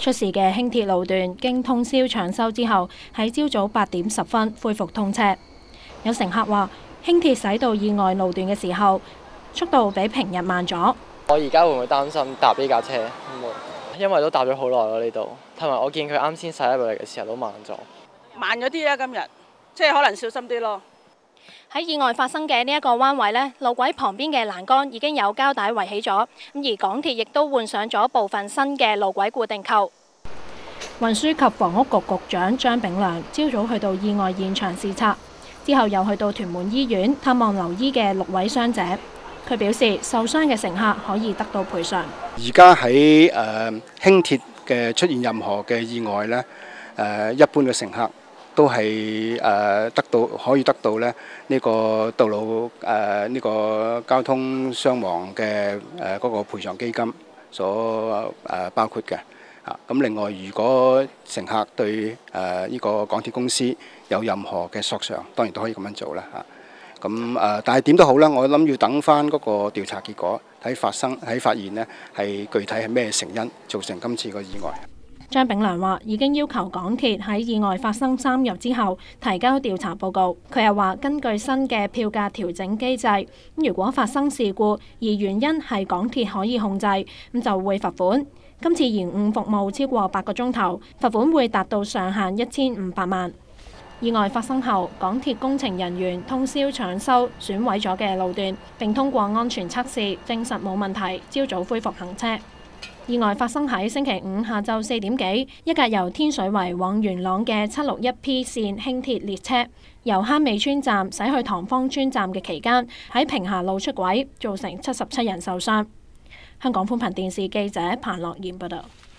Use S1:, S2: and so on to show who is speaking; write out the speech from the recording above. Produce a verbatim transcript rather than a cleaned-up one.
S1: 出事嘅輕鐵路段經通宵搶修之後，喺朝早八點十分恢復通車。有乘客話，輕鐵駛到意外路段嘅時候，速度比平日慢咗。
S2: 我而家會唔會擔心搭呢架車？唔會，因為都搭咗好耐咯呢度，同埋我見佢啱先駛入嚟嘅時候都慢咗。
S3: 慢咗啲啦，今日即係可能小心啲咯。
S1: 喺意外發生嘅呢一個彎位呢，路軌旁邊嘅欄杆已經有膠帶圍起咗，咁而港鐵亦都換上咗部分新嘅路軌固定扣。運輸及房屋局局長張炳良朝早去到意外現場視察，之後又去到屯門醫院探望留醫嘅六位傷者。佢表示，受傷嘅乘客可以得到賠償。
S4: 而家喺誒輕鐵嘅出現任何嘅意外呢，誒、呃、一般嘅乘客都係誒、呃、得到可以得到咧呢個道路誒呢、呃這個交通傷亡嘅誒嗰個賠償基金所誒、呃、包括嘅啊。咁另外，如果乘客對誒呢、呃這個港鐵公司有任何嘅索償，當然都可以咁樣做啦嚇。咁誒、呃，但係點都好啦，我諗要等翻嗰個調查結果，睇發生喺發現呢係具體係咩成因造成今次個意外。
S1: 張炳良話已經要求港鐵喺意外發生三日之後提交調查報告。佢又話根據新嘅票價調整機制，如果發生事故而原因係港鐵可以控制，咁就會罰款。今次延誤服務超過八個鐘頭，罰款會達到上限一千五百萬。意外發生後，港鐵工程人員通宵搶修損毀咗嘅路段，並通過安全測試，證實冇問題，朝早恢復行車。意外發生喺星期五下晝四點幾，一架由天水圍往元朗嘅七六一 P 線輕鐵列車，由坑尾村站駛去塘坊村站嘅期間，喺屏霞路出軌，造成七十七人受傷。香港寬頻電視記者彭樂妍報道。